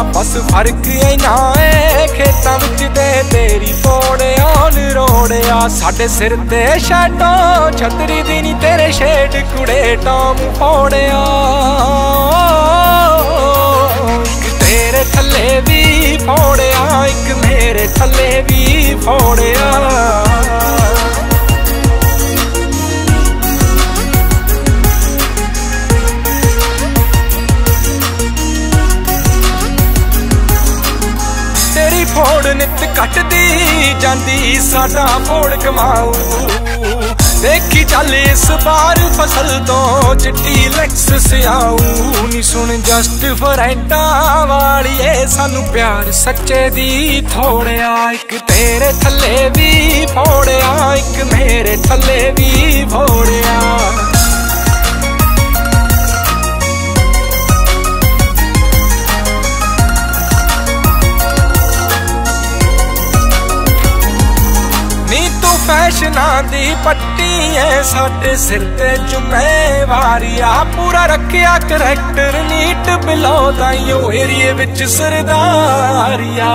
बस फर्क इना है खेतां विच ते तेरी पौड़ियां रोड़िया साडे सिर ते शैडो छतरी दी नी तेरे शेड कुड़े टाम पौड़िया एक तेरे थल्ले भी फोड़िया एक मेरे थल्ले भी फोड़िया फोड़ नित कटदी जांदी साडा फोड़ कमाऊ देखी चल इस बार फसल तो चिट्टी लैक्स सियाऊ नी सुन जस्ट फॉरेंटा वालिए सानू प्यार सच्चे दी थोड़िया एक तेरे थल्ले भी फोड़िया एक मेरे थल्ले भी फोड़िया फैशना दी पट्टी है साडे सिर ते जुम्मेवारिया पूरा रखिया करैक्टर नीट बिलो दाइयो एरिए विच सरदारिया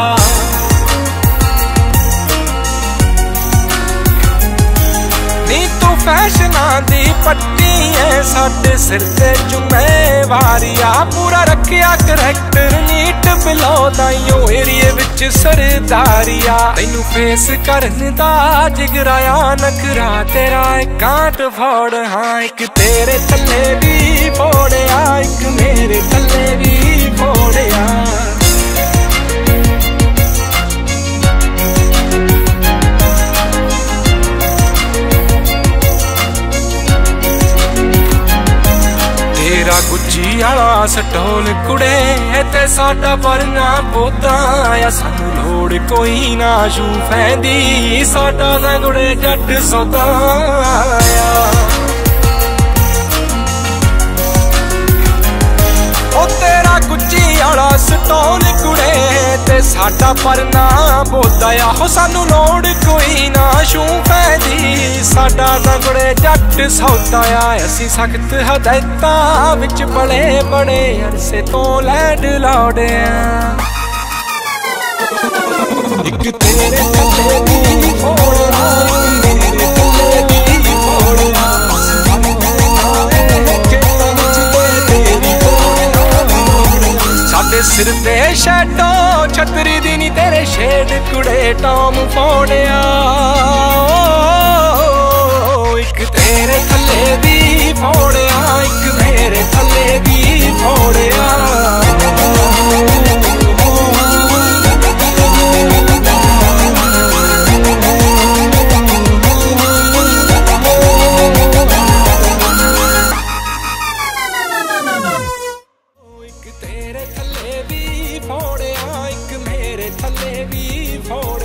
नी तू फैशना दी पट्टी है साडे सिर ते जुम्मेवारिया पूरा रखिया करैक्टर नीट बिलो दाइयो एरिए विच सरदारिया तैनू फेस करन दा जिगराया नखरा तेरा कांट फोड़ हाँ एक तेरे थल्ले भी फोड़िया एक मेरे थल्ले भी फोड़िया गुच्ची आला सटोल कुड़े ते साडा परना बोदा या सानू लोड़ कोई ना शू फैंदी साडा संगुड़े जट सौदा ओ तेरा गुच्ची आला सटोल कुड़े ते साडा परना बोदा या हो सानू लोड़ कोई ना शू फैंदी साडा संगुड़े जट सौदा असी सख्त हदायतां विच पले बड़े अरसे तो लैंड लौड़े एक तेरे थल्ले भी फोड़ा मेरे थल्ले भी फोड़ा साडे सिर ते शैडो छतरी दी नी तेरे शेड कुड़े टाम फोड़िया एक तेरे थल्ले भी फोड़िया एक मेरे थल्ले भी फोड़िया एक तेरे थल्ले भी फोड़िया एक मेरे थल्ले भी फोड़िया।